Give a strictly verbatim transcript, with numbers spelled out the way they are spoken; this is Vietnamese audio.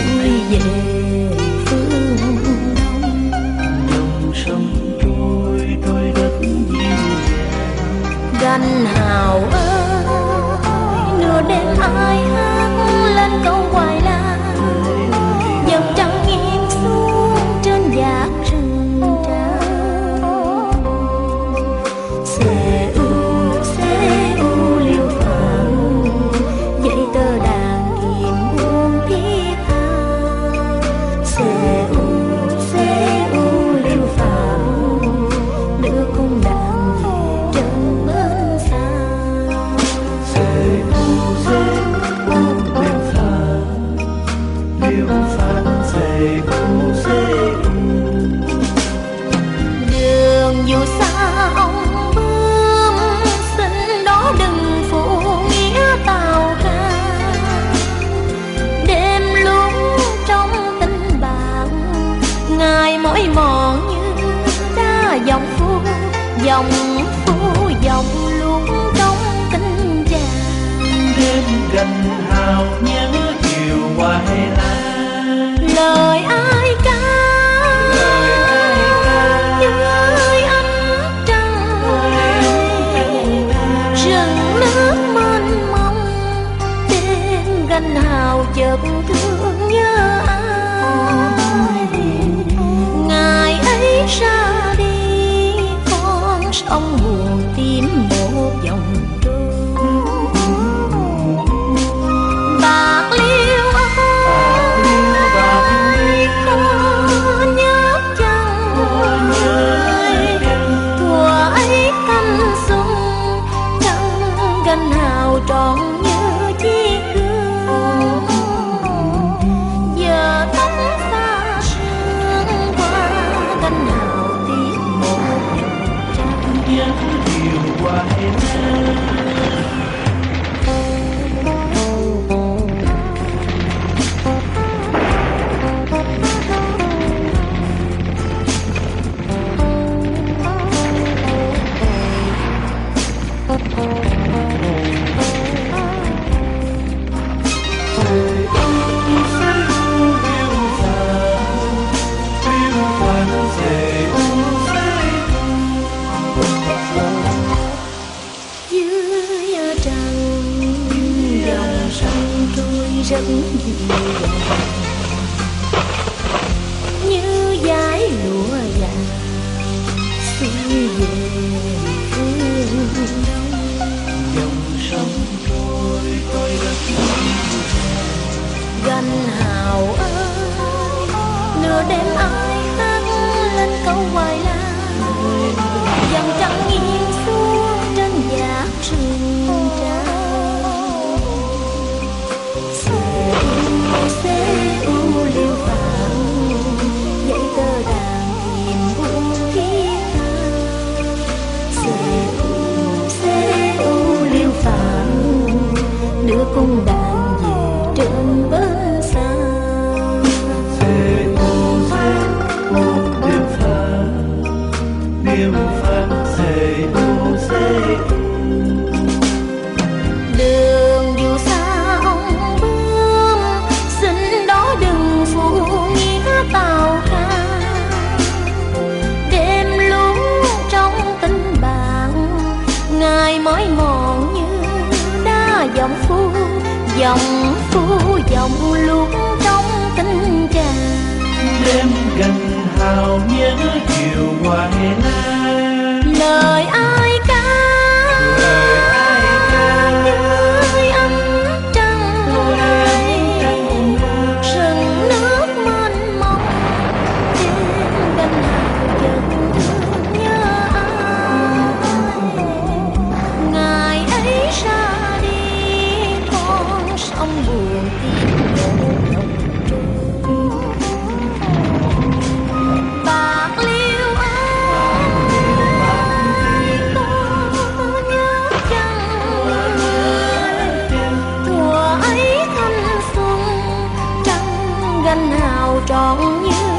xuôi về phương đông. Dòng sông trôi trôi rất dịu dàng. Gành hào ơi, nửa đêm ai hát lên câu hoài lan. Dần trăng nghiêng xuống trên dạt rừng tràm. Xê u, xê u liêu phàm, dây tơ đàn kiếm buông thiết tha. Xê u, xê u liêu phàm, đưa cung đàn về chân bên xa. Xê u, xê u liêu phàm, liêu phàm xê u xê u. Đường dù xa ông bướm, xin đó đừng phụ nghĩa tào ca. Đêm lúc trong tình bạn, ngài mỏi mòn như đá dòng phu, dòng phu dòng luôn trong tình chàng. Đêm gành hào nhớ chiều hoài lan. Lời ai ca, Lời ai ca, dưới ánh trăng, rừng nước mênh mông. Đêm gành hào chợt thương nhớ ai, ngày ấy ra đi con sông buồn tím một dòng trôi. Bạc liêu ơi, có nhớ chăng thuở ấy thanh xuân, trăng gành hào trọn như chiếc gương. Giờ tóc xa sương qua gành hào tiếc một dòng trăng. nhớ chiều hoài lan. Dưới trăng dòng sông trôi rất dịu dàng, như dải lụa vàng xuôi về phương đông. Dòng sông trôi trôi rất dịu dàng. Gành hào ơi, nửa đêm ai hát lên câu hoài lan. Dòng trăng nghiêng xuống trên dạt rừng tràm. Xê u, xê u liêu phàm, dây tơ đàn kiếm buông thiết tha. Xê u, xê u liêu phàm, đưa cung đàn về trên bên xa. Xê u xê u liêu phàm, liêu phàm xê u xê u. Đường dù xa ông bướm, xin đó đừng phụ nghĩa tào ca. Đêm lúc trong tình bạn, ngài mỏi mòn như đá dòng phu, dòng phu dòng luôn trong tình chàng. Đêm gành hào nhớ chiều hoài lan. Lời ai ca, Lời ai ca, dưới ánh trăng, rừng nước mênh mông. Đêm gành hào chợt thương nhớ ai, ngày ấy ra đi con sông buồn tìm một dòng trôi. Bạc liêu ơi, có nhớ chăng thuở ấy thanh xuân, trăng gành hào trọn như